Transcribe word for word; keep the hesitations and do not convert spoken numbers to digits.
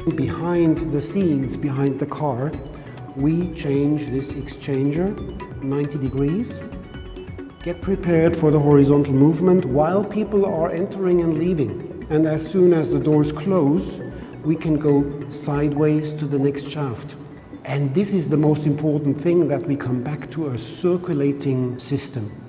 Behind the scenes, behind the car, we change this exchanger ninety degrees. Get prepared for the horizontal movement while people are entering and leaving. And as soon as the doors close, we can go sideways to the next shaft. And this is the most important thing, that we come back to a circulating system.